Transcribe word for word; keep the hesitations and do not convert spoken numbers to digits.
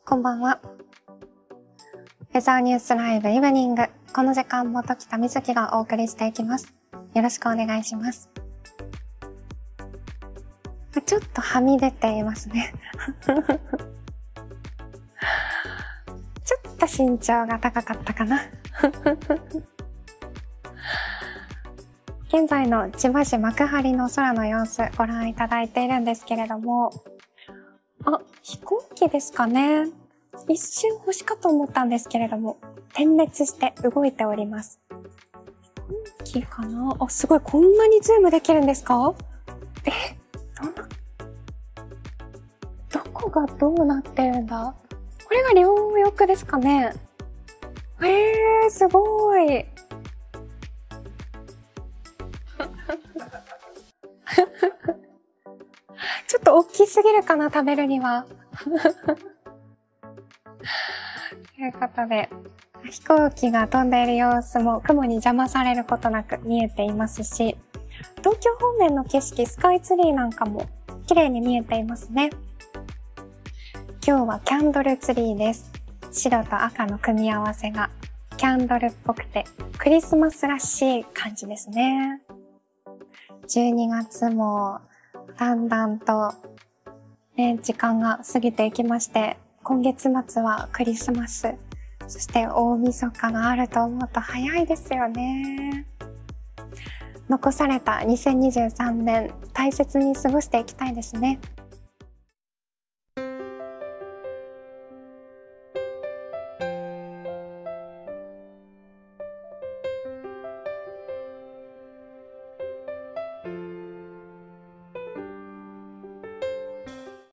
こんばんは。ウェザーニュースライブイブニング。この時間も時田瑞希がお送りしていきます。よろしくお願いします。ちょっとはみ出ていますね。ちょっと身長が高かったかな。現在の千葉市幕張の空の様子ご覧いただいているんですけれども、あ、飛行機ですかね。一瞬星かと思ったんですけれども、点滅して動いております。飛行機かなあ、すごい、こんなにズームできるんですか？え、どんな、どこがどうなってるんだ？これが両翼ですかね？えー、すごい。ちょっと大きすぎるかな、食べるには。ということで、飛行機が飛んでいる様子も雲に邪魔されることなく見えていますし、東京方面の景色、スカイツリーなんかも綺麗に見えていますね。今日はキャンドルツリーです。白と赤の組み合わせがキャンドルっぽくてクリスマスらしい感じですね。じゅうにがつもだんだんと、ね、時間が過ぎていきまして、今月末はクリスマス、そして大晦日があると思うと早いですよね。残されたにせんにじゅうさんねん、大切に過ごしていきたいですね。